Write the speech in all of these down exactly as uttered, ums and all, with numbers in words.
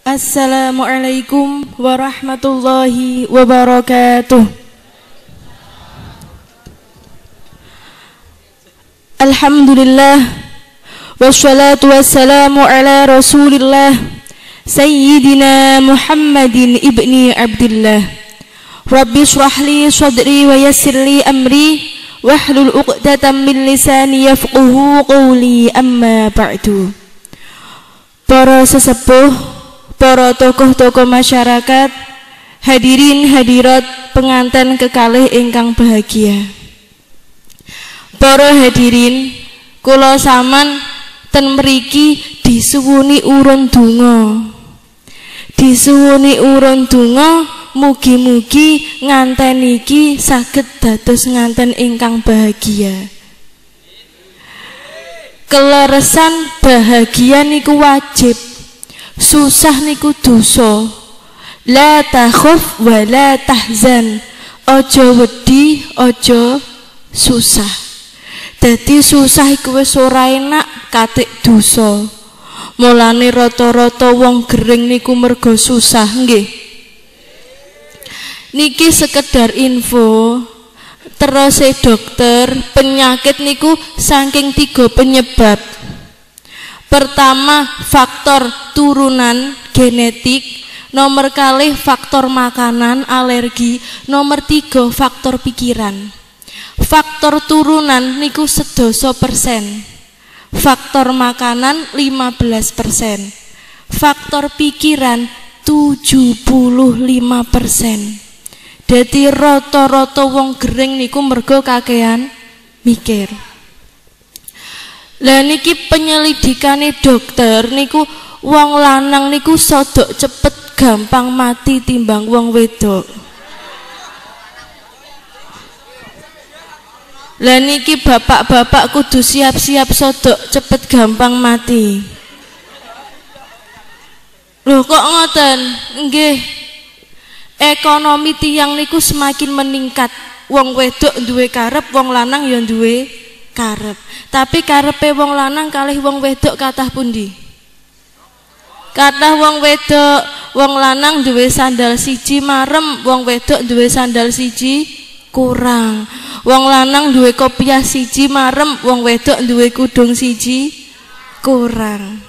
Assalamualaikum warahmatullahi wabarakatuh. Alhamdulillah wassalatu wassalamu ala rasulillah Sayyidina Muhammadin ibni Abdillah. Rabbi shrahli sadri wa yassirli amri wahlul uqdatam min lisani yafquhu qawli, amma ba'du. Para sesepuh, para tokoh-tokoh masyarakat, hadirin hadirat pengantin kekalih ingkang bahagia. Para hadirin, kula saman ten mriki disuwuni urun donga. Disuwuni urun donga, mugi-mugi nganten iki saged dados nganten ingkang bahagia. Keleresan bahagia niku wajib, susah niku dosa. La takhuf wa la tahzan. Ojo wedi, ojo susah. Dadi susah iku wis ora enak, katik dosa. Mulane rata-rata wong gering niku mergo susah nggih. Niki sekedar info. Terus dokter, penyakit niku saking tiga penyebab. Pertama, faktor turunan genetik. Nomor kalih faktor makanan, alergi. Nomor tiga faktor pikiran. Faktor turunan niku sedoso persen, faktor makanan lima belas persen, faktor pikiran tujuh puluh lima persen. Dadi rata-rata wong gering niku mergo kakean mikir. Lah niki penyelidikane dokter niku wong lanang niku sodok cepet gampang mati timbang wong wedok. Lah niki bapak-bapak kudu siap-siap sodok cepet gampang mati. Loh kok ngoten? Nggih. Ekonomi tiyang niku semakin meningkat. Wong wedok duwe karep, wong lanang ya duwe karep. Tapi karepe wong lanang kalih wong wedok kathah pundi? Kathah wong wedok, wong lanang duwe sandal siji marem, wong wedok duwe sandal siji kurang. Wong lanang duwe kopiah siji marem, wong wedok duwe kudung siji kurang.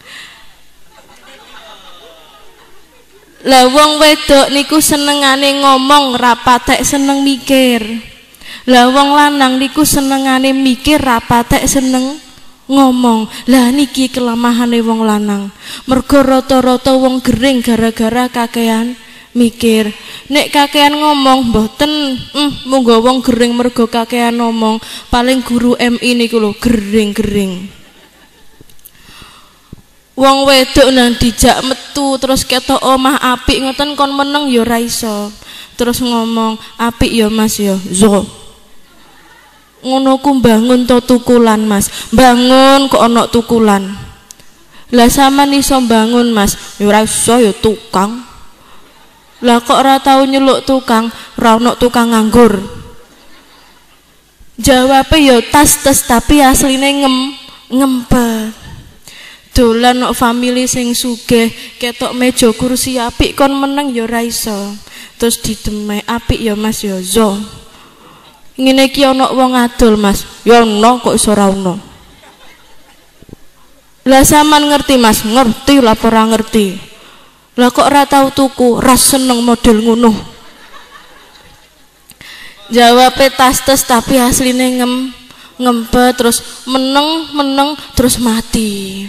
Lah wong wedok niku senengane ngomong, ra patek seneng mikir. Lah wong lanang niku senengane mikir, ra patek seneng ngomong. Lah niki kelemahane wong lanang. Mergo rata-rata wong gering gara-gara kakean mikir. Nek kakean ngomong mboten, mm, monggo wong gering mergo kakean ngomong. Paling guru M I niku lho gering-gering. Wong wedok nang dijak metu terus ketok omah apik ngoten kon meneng ya ora iso. Terus ngomong, "Apik ya Mas ya." Zo. Ngono ku bangun to tukulan Mas. Bangun kok ana tukulan. Lah sampean iso bangun Mas, ya ora iso ya tukang. Lah kok ora tau nyeluk tukang, ora ono tukang nganggur. Jawabe ya tas-tes tapi asline ngem ngempet. Dolan nok family sing sugih, ketok meja kursi apik kon meneng ya ora iso. Terus didemek, "Apik ya Mas ya." Zo. Ngene iki ana wong adol Mas. Ya ono kok iso ora ono. Lah sampean ngerti Mas? Ngerti lah ora ngerti. Lah kok ora tau tuku, ras seneng model ngono. Jawabe tas-tes tapi asline ngem ngempet terus meneng meneng terus mati.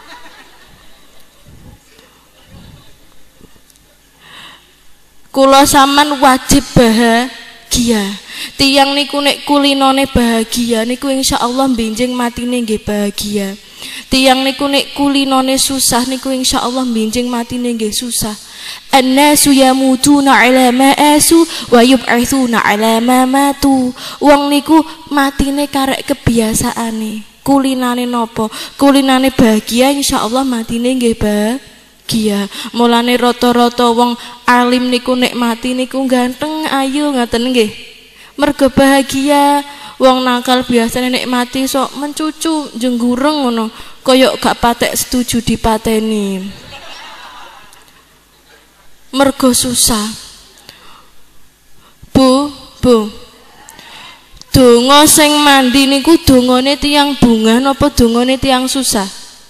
Kula sampean wajib bahagia. Tiyang niku nek kulinone bahagia niku insyaallah benjing matine nggih bahagia. Tiyang niku nek kulinone susah niku insyaallah benjing matine nggih susah. Annasu yamutuna ala ma asu wa yub'atsuna ala ma matu. Wong niku matine karek kebiasaane. Kulinane napa? Kulinane bahagia insyaallah matine nggih bahagia. Mulane rata-rata wong alim niku nek mati niku ganteng ayu ngaten nggih. Mergo bahagia. Wong nakal biasanya nek mati sok mencucu jenggureng ngono, koyok gak patek setuju dipateni. mergo susah. Bu, Bu. Donga sing mandi niku dongane tiyang bunga napa dongane tiyang susah?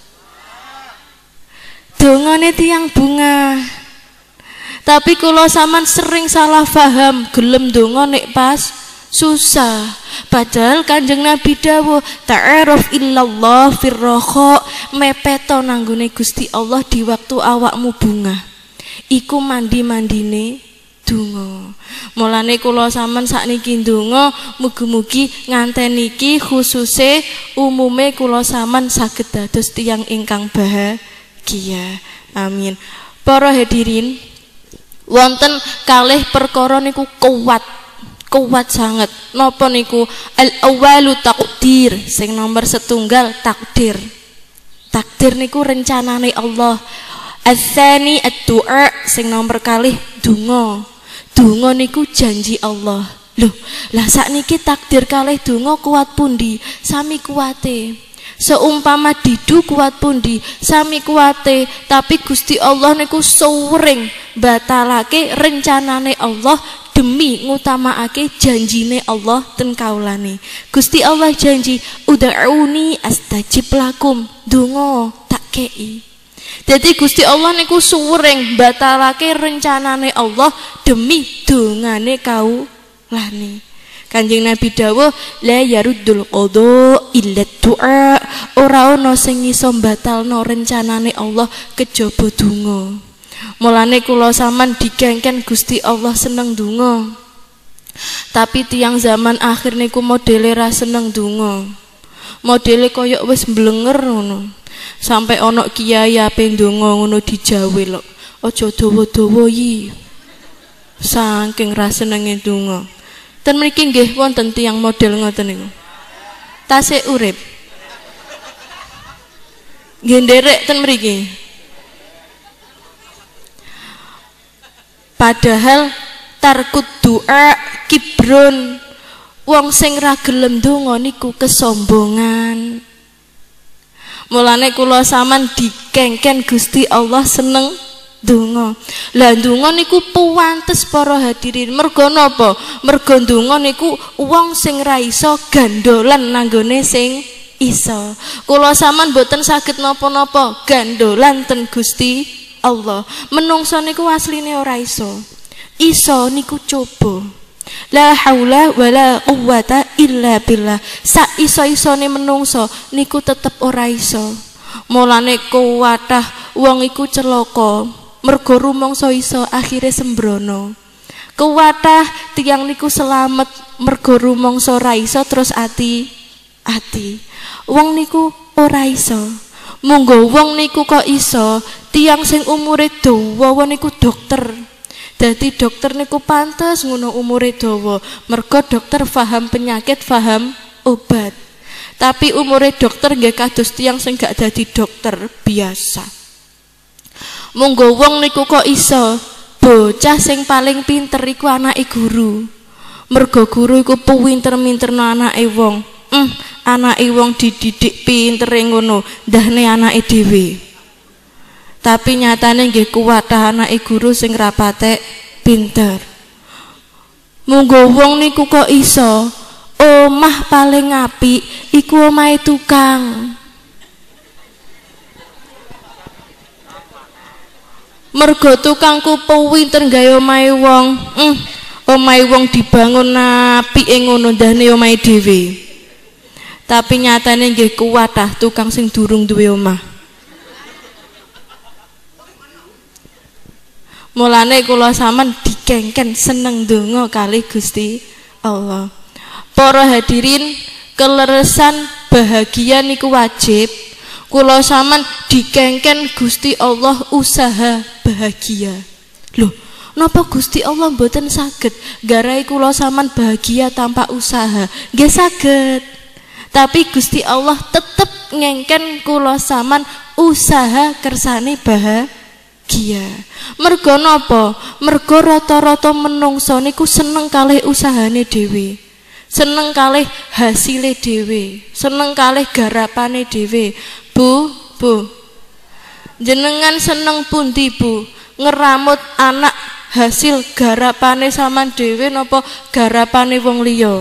Dongane tiyang bunga. Tapi kula sampean sering salah paham, gelem donga nek pas susah. Padahal Kanjeng Nabi dawuh, ta'aruf illallah firraha, mepeto nanggone Gusti Allah di waktu awakmu bunga. Iku mandi-mandine donga. Mulane kula sampean sakniki ndonga mugi-mugi nganten niki khususe umume kula sampean saged dados tiyang ingkang bahagia. Amin. Para hadirin, wonten kalih perkara niku kuat. Kuat sangat. Napa niku? Al-awwalu takdir. Sing nomor setunggal takdir. Takdir niku rencanane Allah. Ats-tsani ad-du'a. Sing nomor kalih donga. Donga niku janji Allah. Loh, lah sakniki takdir kalih donga kuat pundi? Sami kuate. Seumpama didu kuat pundi? Sami kuate. Tapi Gusti Allah niku suwering batalake rencanane Allah demi ngutamaake janjine Allah ten kaulane. Gusti Allah janji, ud'uni astajib lakum, donga tak kei. Jadi Gusti Allah niku suwering batalake rencanane Allah demi dongane kaulane. Kanjeng Nabi dawuh, la yaruddul qada illa du'a. Ora ana sing iso batalno rencanane Allah kejaba donga. Mulane kula sampean digengken Gusti Allah seneng donga. Tapi tiang zaman akhir niku modele ra seneng donga. Modele koyok wis mblenger ngono. Sampai ana kiai ape ndonga ngono dijawe lho. Aja dawa-dawa yi. Saking ra senenge donga. Ten mriki nggih wonten tiang model ngoten niku. Tasih urip. Nggih nderek ten mriki. Padahal tarkut doa kibrun, wong sing ra gelem donga niku kesombongan. Mulane kula sampean dikengken Gusti Allah seneng donga. Lah donga niku puwantes para hadirin. Mergo napa? Mergo donga niku wong sing ra iso gandolan nanggone sing iso. Kula sampean boten saged napa-napa gandolan ten Gusti Allah. Menungso niku asline ora iso. Iso niku coba. La haula wala quwwata illa billah. Sak iso-isone menungso niku tetep ora iso. Mulane kuwatah wong iku celaka mergo rumangsa iso akhire sembrono. Kuwatah tiyang niku selamat mergo rumangsa ora iso terus ati-ati. Wong niku ora iso. Monggo wong niku kok iso, tiang sing umure dawa niku dokter. Dadi dokter niku pantes ngono umure dawa, mergo dokter paham penyakit, paham obat. Tapi umure dokter nggih kados tiang sing gak dadi dokter biasa. Monggo wong niku kok iso, bocah sing paling pinter iku anake guru. Mergo guru iku pinter-pinterno anake wong. Hmm, anake wong dididik pintere ngono, ndahne anake dhewe. Tapi nyatane nggih kuwatah anake guru sing rapatek pinter. Monggo wong niku kok iso, omah paling apik iku omahe tukang. Mergo tukang ku pinter gawe omahe wong. Hmm, omahe wong dibangun apike ngono ndahne omahe dhewe. Tapi nyatane nggih kuwatah tukang sing durung duwe omah. Mulane kula sampean dikengken seneng donga kalih Gusti Allah. Para hadirin, keleresan bahagia niku wajib. Kula sampean dikengken Gusti Allah usaha bahagia. Loh, napa Gusti Allah mboten saged garai kula sampean bahagia tanpa usaha? Nggih saged. Tapi Gusti Allah tetep ngengken kula sampean usaha kersane bahagia. Mergo napa? Mergo rata-rata menungso niku seneng kalih usahane dhewe. Seneng kalih hasile dhewe, seneng kalih garapane dhewe. Bu, Bu. Jenengan seneng pundi, Bu? ngeramut anak hasil garapane sampean dhewe napa garapane wong liya?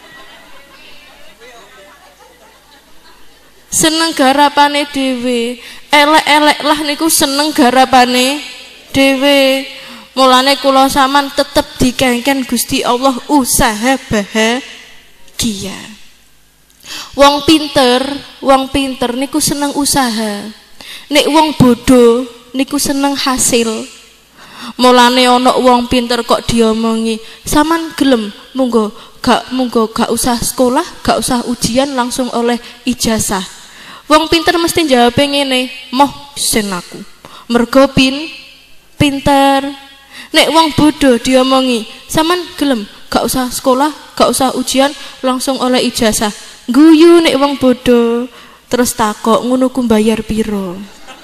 Seneng garapane dhewe. Elek-elek lah niku seneng garapane dhewe. Mulane kula sampean tetep dikengken Gusti Allah usaha bahagia. Wong pinter, wong pinter niku seneng usaha. Nek wong bodoh niku seneng hasil. Mulane ana wong pinter kok diomongi, "Saman gelem monggo gak monggo gak usah sekolah, gak usah ujian langsung oleh ijazah." Wong pinter mesti jawab ngene, "Moh sen aku." Mergo pin pinter. Nek wong bodoh diomongi, "Saman gelem gak usah sekolah, gak usah ujian langsung oleh ijazah." Guyu nek wong bodoh. Terus takok, "Ngono ku bayar piro?"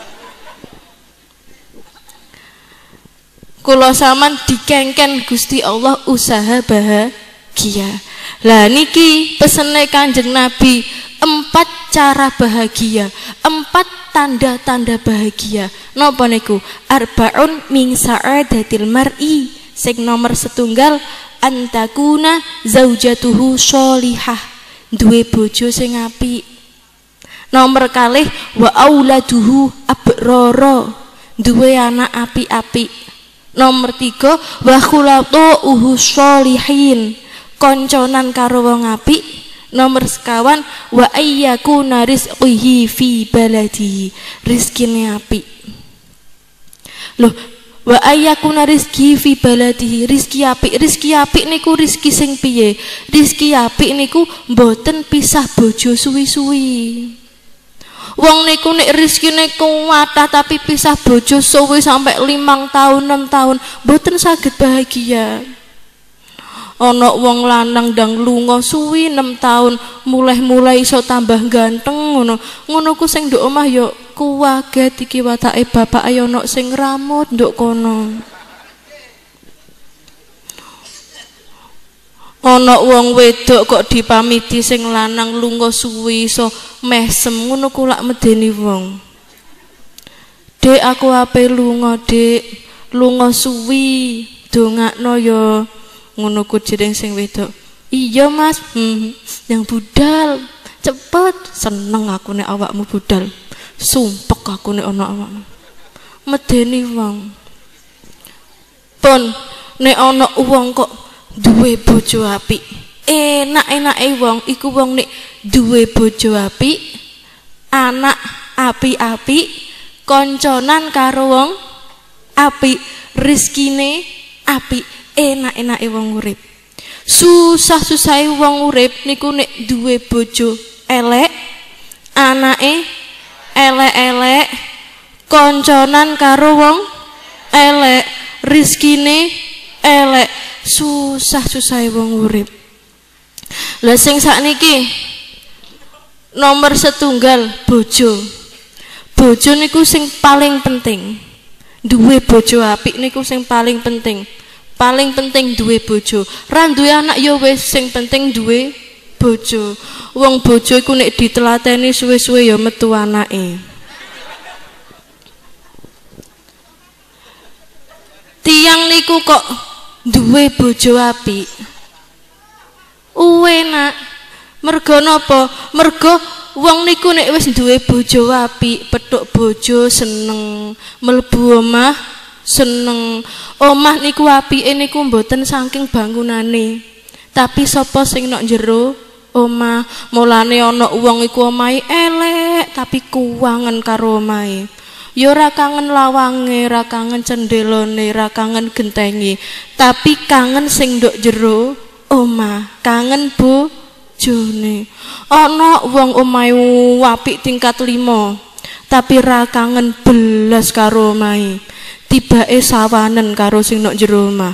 Kula sampean dikengken Gusti Allah usaha bahagia. Lah niki pesene Kanjeng Nabi, empat cara bahagia, empat tanda-tanda bahagia. Napa niku? Arbaun min sa'adatil mar'i. Sing nomor setunggal antakuna zaujatuhu sholihah. Duwe bojo sing apik. Nomor kalih wa auladuhu abrara. Duwe anak apik-apik. Nomor tiga wa khulatuhu sholihin, konconan karo wong apik. Nomor sekawan wa ayyakuna rizqihi fi baladihi, rizkine apik. Loh, wa ayyakuna rizqihi fi baladihi, rizki apik. Rizki apik niku rizki sing piye? Rizki apik niku mboten pisah bojo suwi-suwi. Wong niku nek rezekine kuwatah tapi pisah bojo suwe sampai limang tahun, enam tahun, mboten saged bahagia. Ana wong lanang ndang lunga suwi enam tahun, mulai-mulai iso tambah ganteng ngono. Ngono ku sing nduk omah ya kuwaget iki watake bapak ayo ana sing ngramut nduk kono. Ana wong wedok kok dipamiti sing lanang lunga suwi iso mesem ngono ku lak medeni wong. Dek aku ape lunga, Dek. Lunga suwi, dongakno ya. Ngono ku jeneng sing wedok. Iya, Mas. Hmm, yang budal. Cepet, seneng aku nek awakmu budal. Sumpek aku nek ana awakmu. Medeni wong. Pun nek ana wong kok duwe bojo apik, enak-enake wong iku wong nek duwe bojo apik, anak apik-apik, konconan karo wong apik, rezekine apik, enak-enake wong urip. Susah-susahe wong urip niku nek duwe bojo elek, anake elek-elek, konconan karo wong elek, rezekine elek. Susah-susah wong urip. Lah sing sakniki nomor setunggal bojo. Bojo niku sing paling penting. Duwe bojo apik niku sing paling penting. Paling penting duwe bojo. Ra duwe anak ya wis, sing penting duwe bojo. Wong bojo iku nek ditelateni suwe-suwe ya metu anake. Tiang niku kok duwe bojo apik, uwenak. Mergo napa? Mergo wong niku nek wis duwe bojo apik, petuk bojo seneng, mlebu omah seneng. Omah niku apike niku mboten saking bangunane, tapi sapa sing nok jero omah. Mulane ana wong iku omahe elek tapi kuwangen karo omahe. Ya ora kangen lawange, ora kangen cendelone, ora kangen gentenge, tapi kangen sing nduk jero omah, kangen bojone. Ana wong omahe apik tingkat lima, tapi ra kangen belas karo omahe. Tibake sawanen karo sing nduk jero omah.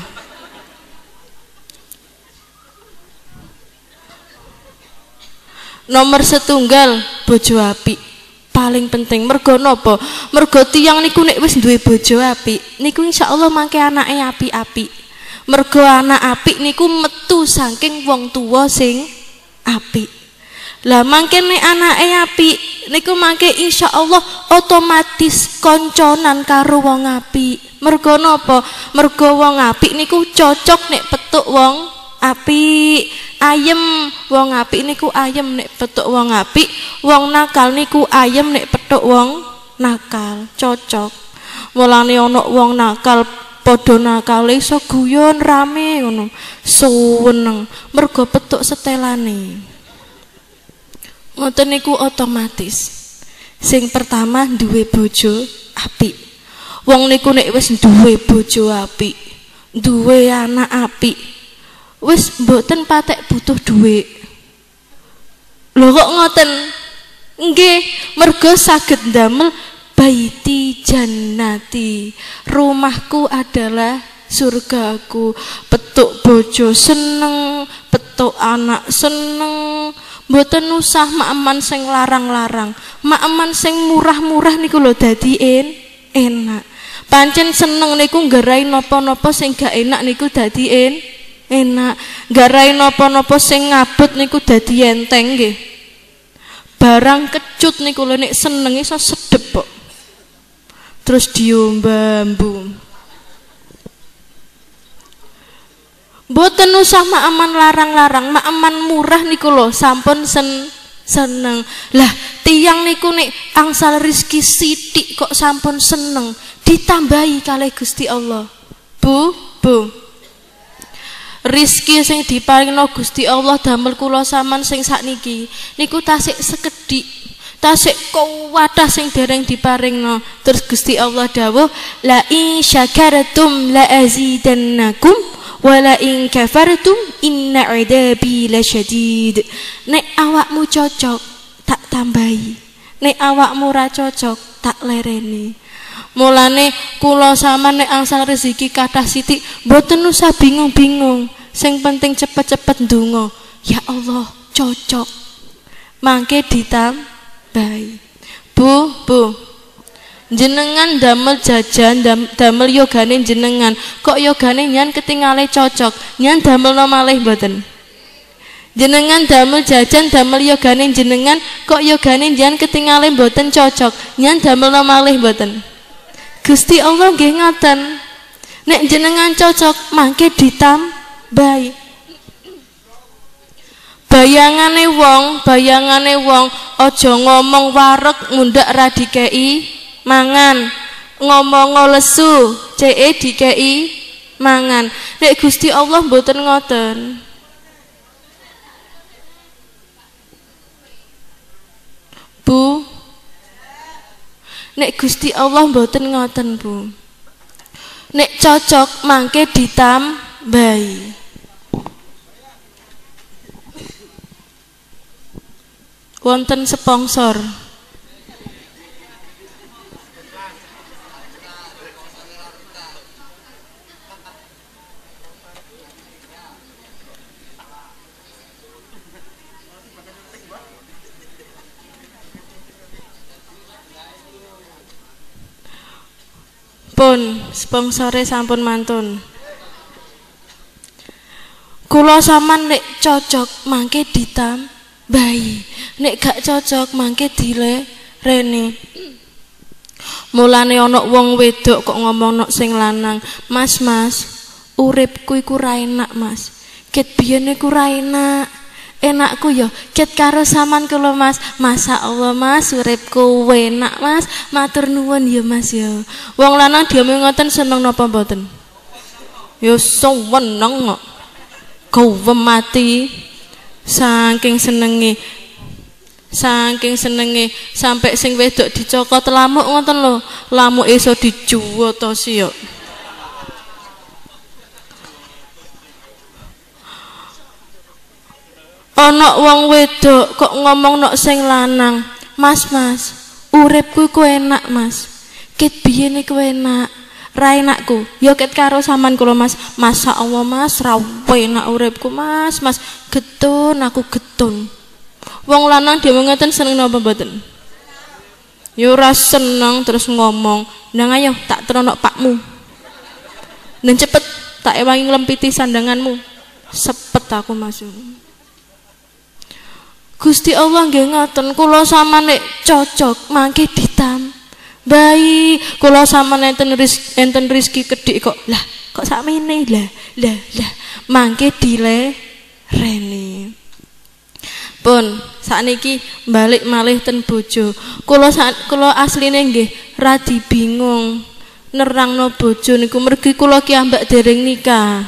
Nomor setunggal bojo apik. Paling penting. Mergo napa? Mergo tiyang niku nek wis duwe bojo apik niku insyaallah mangke anake apik-apik. Mergo anak apik niku metu saking wong tuwa sing apik. Lah mangke nek anake apik niku mangke insyaallah otomatis konconan karo wong apik. Mergo napa? Mergo wong apik niku cocok nek petuk wong apik. Ayem wong apik niku ayem nek petuk wong apik. Wong nakal niku ayem nek petuk wong nakal. Cocok. Mulane ana wong nakal padha nakale iso guyon rame ngono. Suweneng mergo petuk setelane. Ngoten niku otomatis. Sing pertama duwe bojo apik. Wong niku nek wis duwe bojo apik, duwe anak apik, wis mboten patek butuh dhuwit. Lho kok ngoten? Nggih, mergo saged ndamel baiti jannati. Rumahku adalah surgaku. Petuk bojo seneng, petuk anak seneng. Mboten usah mak-eman sing larang-larang. Mak-eman sing murah-murah niku lho dadi en, enak. Pancen seneng niku nggarai napa-napa sing gak enak niku dadi en, enak. Nggarai napa-napa sing ngabut niku dadi enteng nggih. Barang kecut niku lho nek seneng iso sedep kok. Terus diombambu. Mboten usah mak-eman larang-larang, mak-eman murah niku lho sampun sen seneng. Lah tiyang niku nek angsal rezeki sithik kok sampun seneng, ditambahi kalih Gusti Allah. Bu, Bu. Rezeki sing diparingno Gusti Allah damel kula sampean sing sakniki niku tasik sekedhik, tasik kuwatah sing dereng diparingno. Terus Gusti Allah dawuh, la in syakartum la azidannakum wala in kafartum inna adabi lasyadid. Nek awakmu cocok tak tambahi, nek awakmu ra cocok tak lereni. Mulane kula sampean nek angsal rezeki kathah sithik mboten usah bingung-bingung, sing penting cepet-cepet ndonga, ya Allah cocok mangke ditambahi. Bu, Bu, jenengan damel jajan, dam, damel yogane jenengan, kok yogane nyan ketingale cocok, nyan damel no malih mboten? Jenengan damel jajan, damel yogane jenengan, kok yogane nyan ketingale mboten cocok, nyan damel no malih mboten? Gusti Allah nggih ngoten. Nek jenengan cocok mangke ditambahi. Bayangane wong, bayangane wong aja ngomong wareg mundak ra dikei mangan, ngomong lesu ceke dikei mangan. Nek Gusti Allah mboten ngoten. Bu, nek Gusti Allah mboten ngoten, Bu. Nek cocok mangke ditambahi. Wonten sponsor. Pun sponsore sampun mantun. Kula sampean nek cocok mangke ditambahi, nek gak cocok mangke dilereni. Mulane ana wong wedok kok ngomong nok sing lanang, "Mas, Mas, uripku iku ra enak, Mas. Ket biyen iku ra enak. Enakku ya ket karo sampean kula, Mas. Masya Allah, Mas, uripku enak, Mas. Matur nuwun ya, Mas ya." Wong lanang diame ngoten seneng napa mboten? Ya seneng kok. Gawem mati. Saking senenge. Saking senenge sampai sing wedok dicokot lamuk ngoten lho. Lamuk iso dijuwotosi yo. Ana wong wedok kok ngomong nok sing lanang, "Mas, Mas, uripku iku enak, Mas. Ket biyen iku enak. Ra enakku, ya ket karo sampean kula, Mas. Masya Allah, Mas, ra enak uripku, Mas. Mas, getun aku getun." Wong lanang dhewe ngeten seneng napa mboten? Ya ora seneng terus ngomong, "Nang ayo tak teronok pakmu. Nen cepet tak ewangi nglempiti sandanganmu." Sepet aku, Mas. Gusti Allah nggih ngoten, kula sampeyan nek cocok mangke ditambahi. Kula sampeyan enten rezeki enten rezeki kedhik kok. Lah, kok sakmene lah. Lah, lah mangke dilereni. Pun sakniki balik malih ten bojo. Kula kula asline nggih radi bingung nerangno bojo niku mergi kula ki ambak dereng nikah.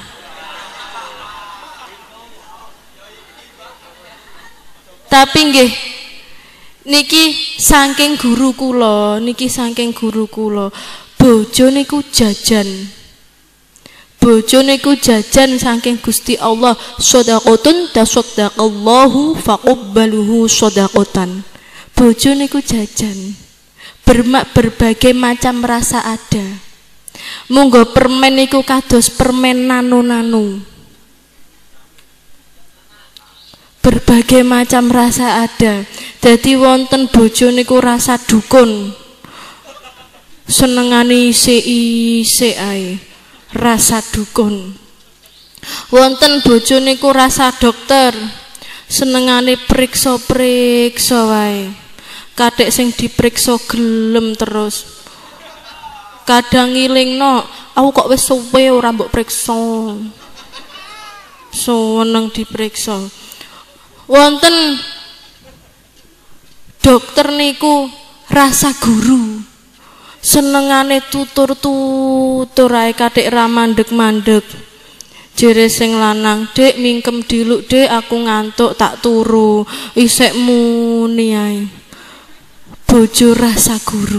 Tapi nggih niki saking guru kula, niki saking guru kula. Bojo niku jajan. Bojo niku jajan saking Gusti Allah. Shadaqatun tasaddaqallahu faqabbaluhu shadaqatan. Bojo niku jajan. Bermak berbagai macam rasa ada. Monggo permen niku kados permen nano-nano. Berbagai macam rasa ada. Jadi wonten bojo niku rasa dukun. Senengane isik-isik ae. Rasa dukun. Wonten bojo niku rasa dokter. Senengane priksa-priksa wae. Kadek sing dipriksa gelem terus. Kadang ngilingno, aku kok wis suwe ora mbok priksa. Seneng dipriksa. Wonten dokter niku rasa guru. Senengane tutur-tutur ae kadek ra mandeg-mandeg. Jere sing lanang, "Dek mingkem diluk, Dek, aku ngantuk tak turu." Isek muni ae. Bojo rasa guru.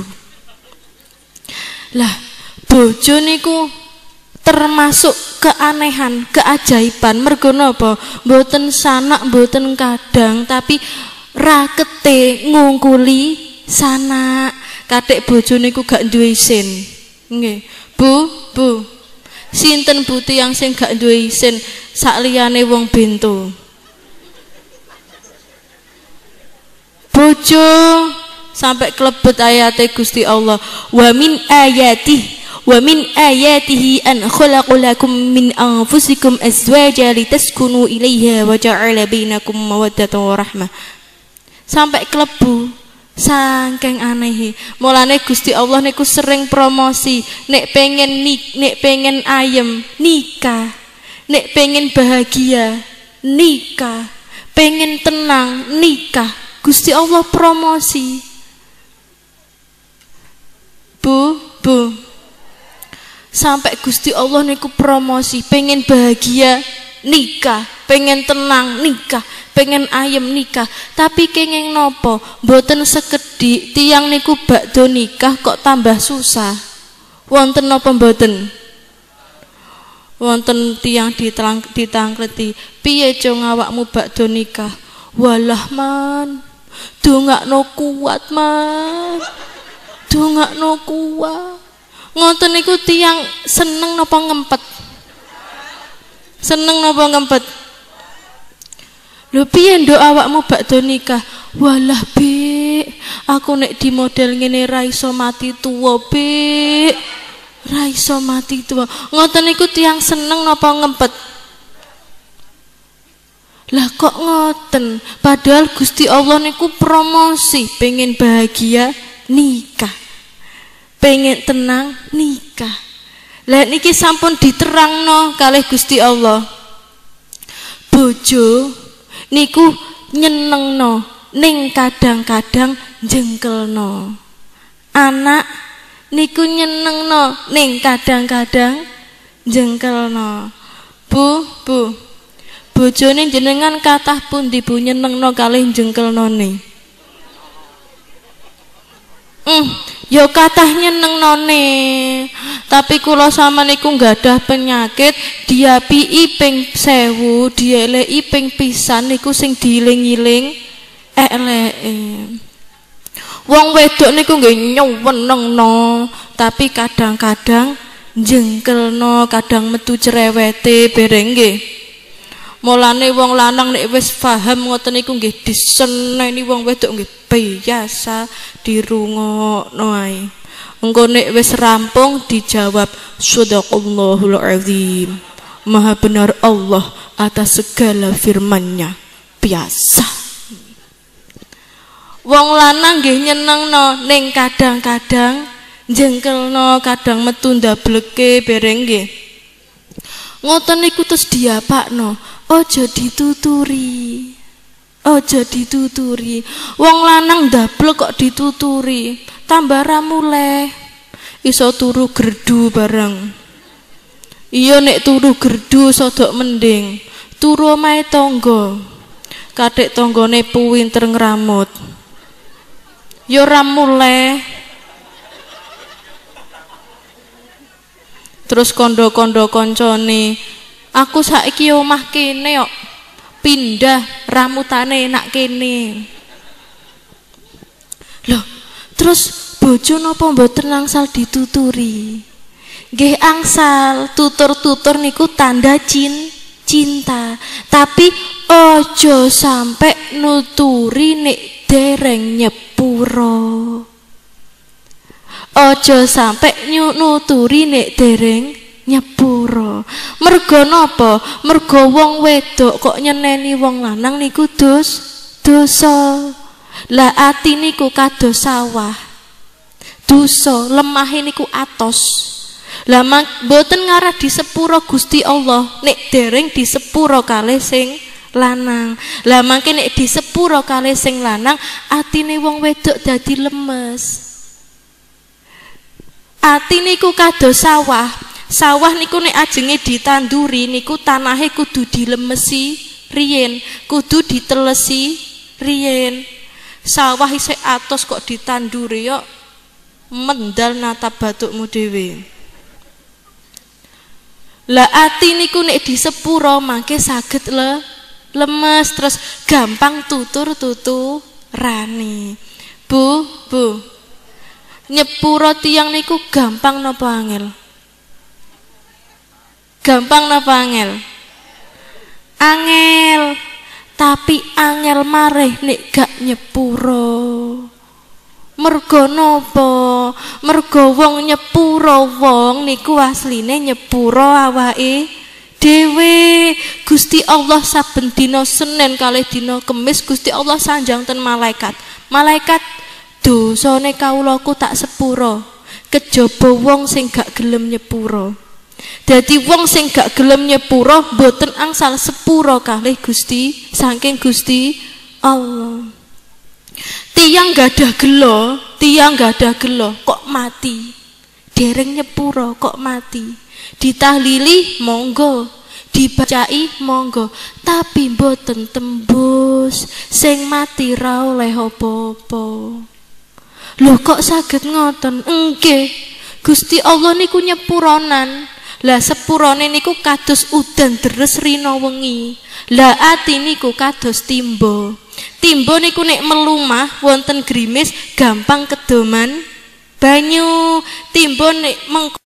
Lah, bojo niku termasuk keanehan, keajaiban. Mergo napa? Mboten sanak, mboten kadang, tapi rakete ngungkuli sanak. Kadek bojo niku gak duwe isin. Nggih. Bu, Bu. Sinten Bu tiyang sing gak duwe isin sakliyane wong bento? Bojo sampai klebet ayate Gusti Allah. Wa min ayatihi wa min ayatihi an khalaqalakum min anfusikum azwaja litaskunu ilaiha wa ja'ala bainakum mawaddatan wa rahmah. Sampai klebu saking anehe. Mulane Gusti Allah niku sering promosi, nek pengen nik, nek pengen ayem nikah, nek pengen bahagia nikah, pengen tenang nikah. Gusti Allah promosi. Bu, Bu. Sampai Gusti Allah niku promosi, pengen bahagia nikah, pengen tenang nikah, pengen ayem nikah. Tapi kenging nopo mboten sekedhik tiyang niku bakdo nikah kok tambah susah. Wonten napa mboten? Wonten tiyang ditangkleti, "Piye cung awakmu bakdo nikah?" "Walah Man, dongakno kuat Man, dongakno kuat." Ngoten niku tiyang seneng napa ngempet? Seneng napa ngempet? Lho piye nduk awakmu bakdo nikah? "Walah Bik, aku nek di model ngene ra iso mati tuwa Bik, ra iso mati tuwa." Ngoten niku tiyang seneng napa ngempet? Lah kok ngoten? Padahal Gusti Allah niku promosi, pengen bahagia nikah, pengen tenang nikah. Lah niki sampun diterangno kalih Gusti Allah. Bojo niku nyenengno ning kadang-kadang jengkelno. Anak niku nyenengno ning kadang-kadang jengkelno. Bu, Bu. Bojone jenengan kathah pundi Bu nyenengno kalih jengkelnone? Hmm, ya kathah nyenengnone. Tapi kula sama niku nggadah penyakit diapiki ping sewu, dieleki ping pisan niku sing diiling-iling eleke. Wong wedok niku nggih nyuwenengno, tapi kadang-kadang jengkelno, kadang metu cerewete bereng nggih. Mulane wong lanang nek wis paham ngoten niku nggih diseneni wong wedok nggih biasa dirungokno ae. Engko nek wis rampung dijawab Shadaqallahul Azim. Maha benar Allah atas segala firman-Nya. Biasa. Wong lanang nggih nyenengno ning kadang-kadang jengkelno, kadang metu ndableke bereng nggih. Ngoten niku terus diapakno, aja dituturi. Aja dituturi. Wong lanang ndablek kok dituturi, tambah ra muleh. Iso turu gerdu bareng. Iya nek turu gerdu sodok mending. Turu omahe tangga. Kathik tanggane puwinter ngramut. Ya ora muleh. Terus kondo-kondo koncone, aku saiki omah kene kok pindah ramutane enak kene. Loh, terus bojo napa mboten angsal dituturi? Nggih angsal, tutur-tutur niku tanda cin cinta. Tapi ojo sampai nuturi nek dereng nyepuro. Ojo sampai nuturi nek dereng nyepuro. Mergo napa? Mergo wong wedok kok nyeneni wong lanang niku dos dosa. Lah ati niku kados sawah. Dosa, lemah niku atos. Lah mboten ngarah disepuro Gusti Allah nek dereng disepuro kalih sing lanang. Lah mangke nek disepuro kalih sing lanang atine wong wedok dadi lemes. Ati niku kados sawah. Sawah niku nek ajenge ditanduri niku tanahe kudu dilemesi riyen, kudu ditelesi riyen. Sawah isih atos kok ditanduri yo mendal natap batukmu dhewe. Lah ati niku nek disepuro mangke saged le lemes terus gampang tutur-tuturane. Bu, Bu. Nyepuro tiyang niku gampang napa angel? Gampang napa angel? Angel. Tapi angel mareh nek gak nyepuro. Mergo napa? Mergo wong nyepuro wong niku asline nyepuro awake dhewe. Gusti Allah saben dina Senin kalih dina Kemis Gusti Allah sanjang ten malaikat. Malaikat dosane kawulaku tak sepuro, kejaba wong sing gak gelem nyepuro. Dadi wong sing gak gelem nyepuro mboten angsal sepuro kalih Gusti saking Gusti Allah. Tiyang gadah gelo, tiyang gadah gelo kok mati. Dereng nyepuro kok mati. Ditahlili monggo, dibacai monggo, tapi mboten tembus. Sing mati ra oleh apa-apa. Lho kok saged ngoten? Nggih. Gusti Allah niku nyepuronan. Lah sepurane niku kados udan deres rina wengi. Lah ati niku kados timba. Timba niku nek melumah wonten grimis gampang kedoman banyu. Timba nek